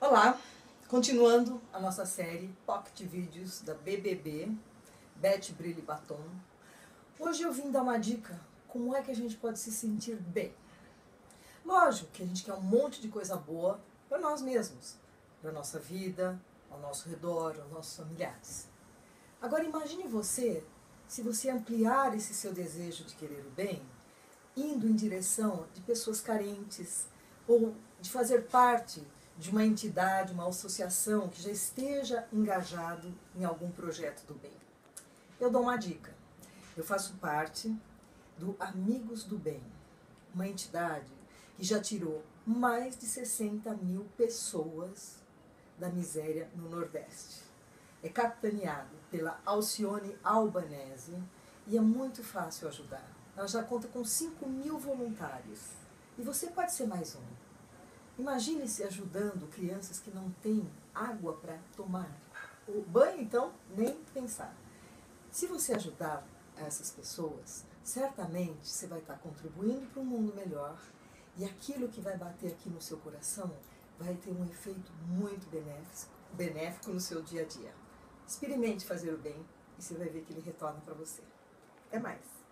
Olá, continuando a nossa série Pocket Vídeos da BBB, Bete Brilho e Batom. Hoje eu vim dar uma dica, como é que a gente pode se sentir bem. Lógico que a gente quer um monte de coisa boa para nós mesmos, para a nossa vida, ao nosso redor, aos nossos familiares. Agora imagine você, se você ampliar esse seu desejo de querer o bem, indo em direção de pessoas carentes ou de fazer parte de uma entidade, uma associação que já esteja engajado em algum projeto do bem. Eu dou uma dica. Eu faço parte do Amigos do Bem, uma entidade que já tirou mais de 60 mil pessoas da miséria no Nordeste. É capitaneado pela Alcione Albanese e é muito fácil ajudar. Ela já conta com 5 mil voluntários e você pode ser mais um. Imagine-se ajudando crianças que não têm água para tomar. O banho, então, nem pensar. Se você ajudar essas pessoas, certamente você vai estar contribuindo para um mundo melhor e aquilo que vai bater aqui no seu coração vai ter um efeito muito benéfico no seu dia a dia. Experimente fazer o bem e você vai ver que ele retorna para você. Até mais!